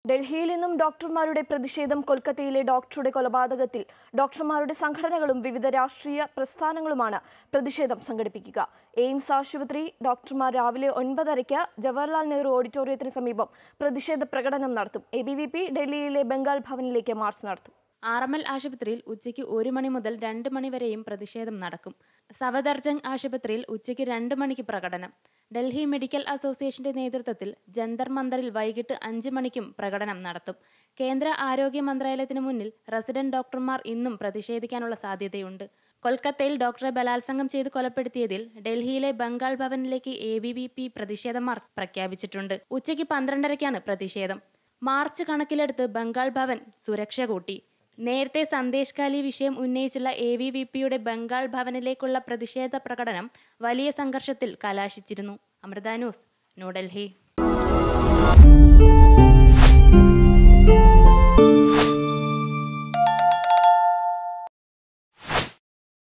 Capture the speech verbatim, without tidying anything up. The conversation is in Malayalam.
ഡൽഹിയിൽ നിന്നും ഡോക്ടർമാരുടെ പ്രതിഷേധം. കൊൽക്കത്തയിലെ ഡോക്ടറുടെ കൊലപാതകത്തിൽ ഡോക്ടർമാരുടെ സംഘടനകളും വിവിധ രാഷ്ട്രീയ പ്രസ്ഥാനങ്ങളുമാണ് പ്രതിഷേധം സംഘടിപ്പിക്കുക. എയിംസ് ആശുപത്രി ഡോക്ടർമാർ രാവിലെ ഒൻപതരയ്ക്ക് ജവഹർലാൽ നെഹ്റു ഓഡിറ്റോറിയത്തിന് സമീപം പ്രതിഷേധ പ്രകടനം നടത്തും. എ ബി വി പി ഡൽഹിയിലെ ബംഗാൾ ഭവനിലേക്ക് മാർച്ച് നടത്തും. ആർ എം എൽ ആശുപത്രിയിൽ ഉച്ചയ്ക്ക് ഒരു മണി മുതൽ രണ്ട് മണി വരെയും പ്രതിഷേധം നടക്കും. സഫദർജംഗ് ആശുപത്രിയിൽ ഉച്ചയ്ക്ക് രണ്ട് മണിക്ക് പ്രകടനം. ഡൽഹി മെഡിക്കൽ അസോസിയേഷന്റെ നേതൃത്വത്തിൽ ജന്തർ മന്ദറിൽ വൈകിട്ട് അഞ്ച് മണിക്കും പ്രകടനം നടത്തും. കേന്ദ്ര ആരോഗ്യ മന്ത്രാലയത്തിന് മുന്നിൽ റെസിഡന്റ് ഡോക്ടർമാർ ഇന്നും പ്രതിഷേധിക്കാനുള്ള സാധ്യതയുണ്ട്. കൊൽക്കത്തയിൽ ഡോക്ടറെ ബലാത്സംഗം ചെയ്ത് കൊലപ്പെടുത്തിയതിൽ ഡൽഹിയിലെ ബംഗാൾ ഭവനിലേക്ക് എ ബി വി പി പ്രതിഷേധ മാർച്ച് പ്രഖ്യാപിച്ചിട്ടുണ്ട്. ഉച്ചയ്ക്ക് പന്ത്രണ്ടരയ്ക്കാണ് പ്രതിഷേധം. മാർച്ച് കണക്കിലെടുത്ത് ബംഗാൾ ഭവൻ സുരക്ഷ കൂട്ടി. നേരത്തെ സന്ദേശ് ഖാലി വിഷയം ഉന്നയിച്ചുള്ള എ ബി വി പിയുടെ ബംഗാൾ ഭവനിലേക്കുള്ള പ്രതിഷേധ പ്രകടനം വലിയ സംഘർഷത്തിൽ കലാശിച്ചിരുന്നു. അമൃത ന്യൂസ്, ന്യൂഡൽഹി.